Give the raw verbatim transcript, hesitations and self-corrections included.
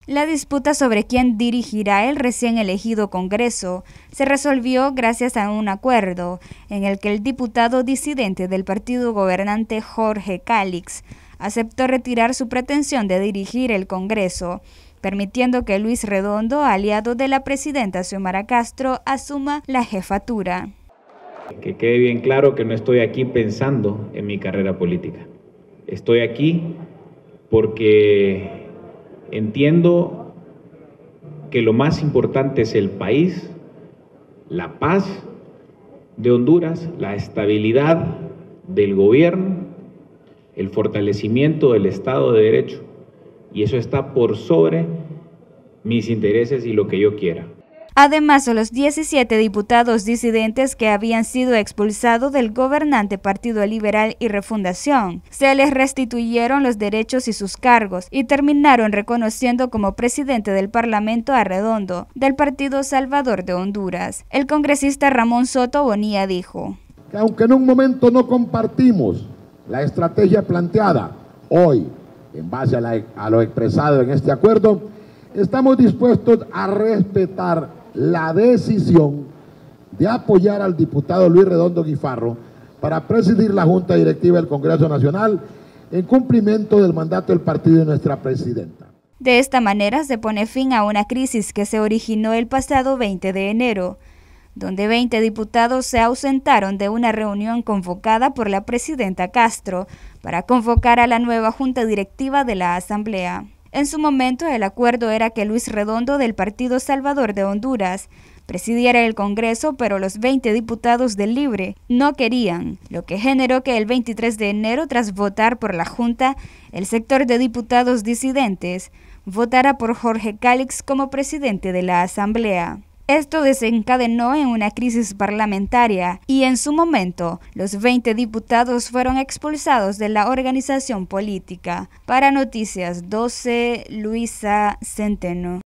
La disputa sobre quién dirigirá el recién elegido Congreso se resolvió gracias a un acuerdo en el que el diputado disidente del partido gobernante Jorge Cálix aceptó retirar su pretensión de dirigir el Congreso, permitiendo que Luis Redondo, aliado de la presidenta Xiomara Castro, asuma la jefatura. Que quede bien claro que no estoy aquí pensando en mi carrera política. Estoy aquí porque entiendo que lo más importante es el país, la paz de Honduras, la estabilidad del gobierno, el fortalecimiento del Estado de Derecho, y eso está por sobre mis intereses y lo que yo quiera. Además, a los diecisiete diputados disidentes que habían sido expulsados del gobernante Partido Liberal y Refundación, se les restituyeron los derechos y sus cargos y terminaron reconociendo como presidente del Parlamento a Redondo, del Partido Salvador de Honduras. El congresista Ramón Soto Bonilla dijo: que aunque en un momento no compartimos la estrategia planteada, hoy, en base a, la, a lo expresado en este acuerdo, estamos dispuestos a respetar la decisión de apoyar al diputado Luis Redondo Guifarro para presidir la Junta Directiva del Congreso Nacional en cumplimiento del mandato del partido de nuestra presidenta. De esta manera se pone fin a una crisis que se originó el pasado veinte de enero, donde veinte diputados se ausentaron de una reunión convocada por la presidenta Castro para convocar a la nueva Junta Directiva de la Asamblea. En su momento, el acuerdo era que Luis Redondo, del Partido Salvador de Honduras, presidiera el Congreso, pero los veinte diputados del Libre no querían, lo que generó que el veintitrés de enero, tras votar por la Junta, el sector de diputados disidentes votara por Jorge Cálix como presidente de la Asamblea. Esto desencadenó en una crisis parlamentaria y en su momento los veinte diputados fueron expulsados de la organización política. Para Noticias doce, Luisa Centeno.